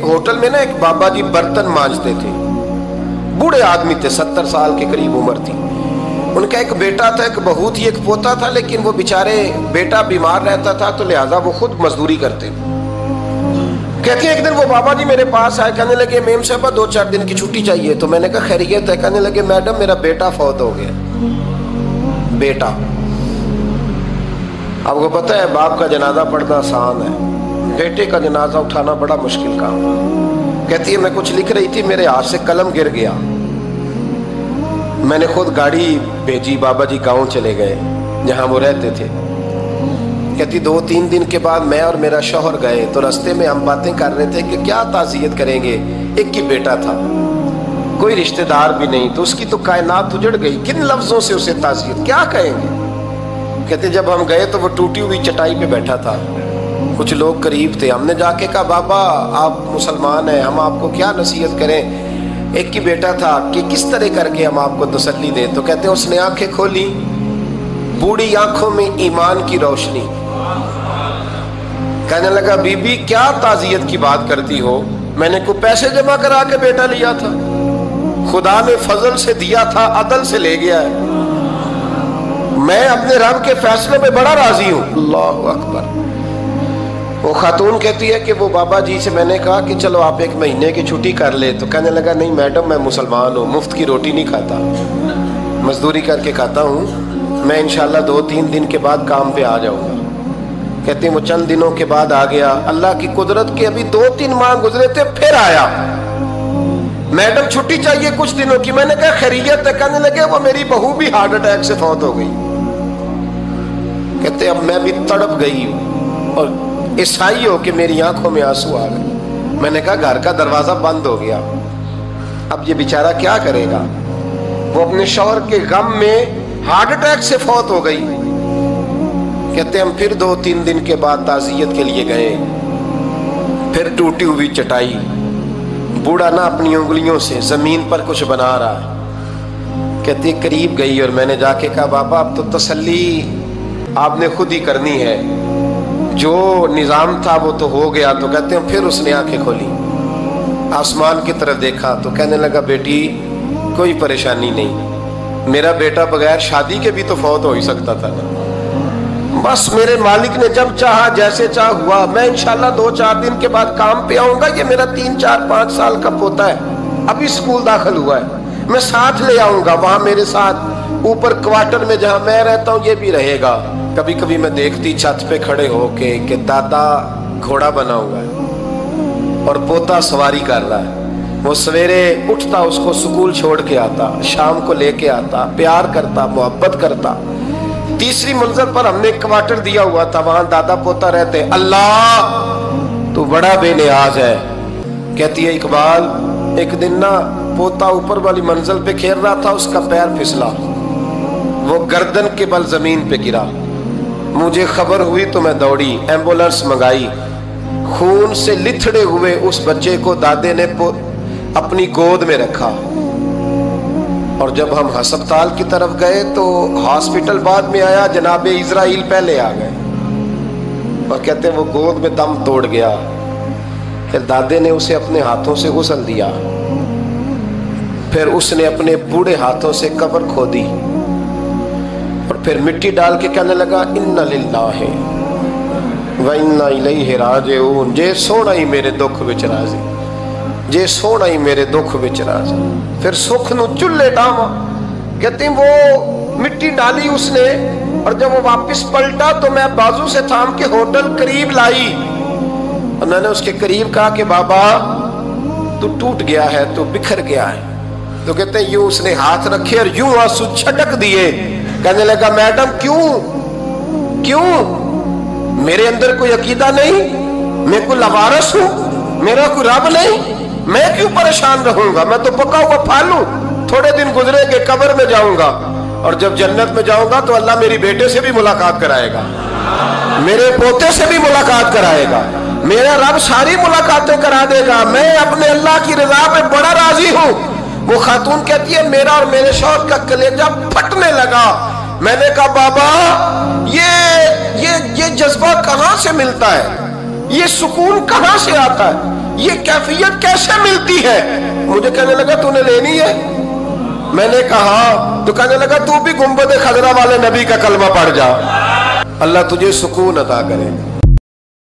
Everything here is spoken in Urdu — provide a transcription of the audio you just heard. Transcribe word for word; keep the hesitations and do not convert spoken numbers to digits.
ہوٹل میں نا ایک بابا جی برتن مانجتے تھے، بوڑھے آدمی تھے، ستر سال کے قریب عمر تھی. ان کا ایک بیٹا تھا، ایک بہو تھی، ایک پوتا تھا، لیکن وہ بیچارے بیٹا بیمار رہتا تھا تو لہٰذا وہ خود مزدوری کرتے. کہتی ہیں ایک دن وہ بابا جی میرے پاس آئے، کہنے لگے میم صاحبہ دو چار دن کی چھٹی چاہیے. تو میں نے کہا خیریت ہے؟ کہنے لگے میڈم میرا بیٹا فوت ہو گیا. بیٹا، آپ کو پتہ ہے باپ کا جنازہ پڑھنا آسان ہے، بیٹے کا جنازہ اٹھانا بڑا مشکل کام. کہتی ہے میں کچھ لکھ رہی تھی، میرے ہاتھ سے قلم گر گیا. میں نے خود گاڑی بھیجی، بابا جی گاؤں چلے گئے جہاں وہ رہتے تھے. کہتی دو تین دن کے بعد میں اور میرا شوہر گئے تو رستے میں ہم باتیں کر رہے تھے کہ کیا تعزیت کریں گے. ایک ہی بیٹا تھا، کوئی رشتہ دار بھی نہیں، تو اس کی تو کائنات اجڑ گئی، کن لفظوں سے اسے تعزیت کیا کہیں گے. کہتے جب ہم گئے تو وہ ٹوٹی ہوئی چٹائی پہ بیٹھا تھا، کچھ لوگ قریب تھے. ہم نے جا کے کہا بابا آپ مسلمان ہیں، ہم آپ کو کیا نصیحت کریں، ایک ہی بیٹا تھا، کہ کس طرح کر کے ہم آپ کو تسلی دیں. تو کہتے اس نے آنکھیں کھولی، بوڑھی آنکھوں میں ایمان کی روشنی. کہنے لگا بی بی کیا تعزیت کی بات کرتی ہو، میں نے کوئی پیسے جمع کرا کے بیٹا لیا تھا، خدا نے فضل سے دیا تھا، عدل سے لے گیا ہے. میں اپنے رب کے فیصلے میں بڑا راضی ہوں. اللہ اکبر. وہ خاتون کہتی ہے کہ وہ بابا جی سے میں نے کہا کہ چلو آپ ایک مہینے کی چھٹی کر لے. تو کہنے لگا نہیں میڈم میں مسلمان ہوں، مفت کی روٹی نہیں کھاتا، مزدوری کر کے کھاتا ہوں، میں انشاءاللہ دو تین دن کے بعد کام پہ آ جاؤں گا. کہتے ہیں وہ چند دنوں کے بعد آ گیا. اللہ کی قدرت کے ابھی دو تین ماہ گزرے تھے پھر آیا. میڈم چھٹی چاہیے کچھ دنوں کی. میں نے کہا خیریت ہے؟ کہنے لگے وہ میری بہو بھی ہارٹ اٹیک سے فوت ہو گئی. کہتے اب میں بھی تڑپ گئی اور عیسائی ہو کہ میری آنکھوں میں آنسو آ گئے. میں نے کہا گھر کا دروازہ بند ہو گیا، اب یہ بیچارہ کیا کرے گا. وہ اپنے شوہر کے غم میں ہارٹ اٹیک سے فوت ہو گئی. کہتے ہم پھر دو تین دن کے بعد تعزیت کے لیے گئے، پھر ٹوٹی ہوئی چٹائی، بوڑھا نہ اپنی انگلیوں سے زمین پر کچھ بنا رہا ہے. کہتے قریب گئی اور میں نے جا کے کہا بابا اب تو تسلی آپ نے خود ہی کرنی ہے، جو نظام تھا وہ تو ہو گیا. تو کہتے ہیں پھر اس نے آنکھیں کھولی، آسمان کی طرف دیکھا تو کہنے لگا بیٹی کوئی پریشانی نہیں، میرا بیٹا بغیر شادی کے بھی تو فوت ہو ہی سکتا تھا نا، بس میرے مالک نے جب چاہا جیسے چاہ ہوا. میں انشاءاللہ دو چار دن کے بعد کام پہ آؤں گا. یہ میرا تین چار پانچ سال کا پوتا ہے، ابھی اسکول داخل ہوا ہے، میں ساتھ لے آؤں گا، وہاں میرے ساتھ اوپر کوارٹر میں جہاں میں رہتا ہوں یہ بھی رہے گا. کبھی کبھی میں دیکھتی چھت پہ کھڑے ہو کے کہ دادا گھوڑا بنا ہوا ہے اور پوتا سواری کر رہا ہے. وہ سویرے اٹھتا اس کو سکول چھوڑ کے آتا، شام کو لے کے آتا، پیار کرتا، محبت کرتا. تیسری منزل پر ہم نے کوارٹر دیا ہوا تھا، وہاں دادا پوتا رہتے. اللہ تو بڑا بے نیاز ہے. کہتی ہے اقبال ایک دن نا پوتا اوپر والی منزل پہ کھیل رہا تھا، اس کا پیر پھسلا، وہ گردن کے بل زمین پہ گرا. مجھے خبر ہوئی تو میں دوڑی، ایمبولنس منگائی. خون سے لتھڑے ہوئے اس بچے کو دادے نے اپنی گود میں رکھا. اور جب ہم ہسپتال کی طرف گئے تو ہاسپٹل بعد میں آیا، جناب اسرائیل پہلے آ گئے اور کہتے ہیں وہ گود میں دم توڑ گیا. پھر دادے نے اسے اپنے ہاتھوں سے غسل دیا، پھر اس نے اپنے بوڑھے ہاتھوں سے قبر کھودی اور پھر مٹی ڈال کے کہنے لگا انا للہ و انا الیہ راجعون. جے سونا ہی میرے دکھ وچ راضی، جے سونا ہی میرے دکھ وچ راضی. پھر سکھ نو چلے ڈاواں. کہتے ہیں وہ مٹی ڈالی اس نے اور جب وہ واپس پلٹا تو میں بازو سے تھام کے ہوٹل قریب لائی اور میں نے اس کے قریب کہا کہ بابا تو ٹوٹ گیا ہے، تو بکھر گیا ہے. تو کہتے ہیں یوں اس نے ہاتھ رکھے اور یوں آنسو چھٹک دیے. کہنے لگا میڈم کیوں کیوں میرے اندر کوئی عقیدہ نہیں، میں کوئی لوارث ہوں، میرا کوئی رب نہیں، میں کیوں پریشان رہوں گا، میں تو پکا ہوا پھل ہوں. تھوڑے دن گزرے کہ قبر میں جاؤں گا اور جب جنت میں جاؤں گا تو اللہ میری بیٹے سے بھی ملاقات کرائے گا، میرے پوتے سے بھی ملاقات کرائے گا، میرا رب ساری ملاقاتیں کرا دے گا. میں اپنے اللہ کی رضا پہ بڑا راضی ہوں. وہ خاتون کہتی ہے میرا اور میرے شوہر کا کلیجہ پھٹنے لگا. میں نے کہا بابا یہ یہ یہ جذبہ کہاں سے ملتا ہے، یہ سکون کہاں سے آتا ہے. یہ کیفیت کیسے ملتی ہے؟ مجھے کہنے لگا تو نے لینی ہے؟ میں نے کہا تو کہنے لگا تو بھی گنبد خضرا والے نبی کا کلمہ پڑھ جا، اللہ تجھے سکون عطا کرے گا۔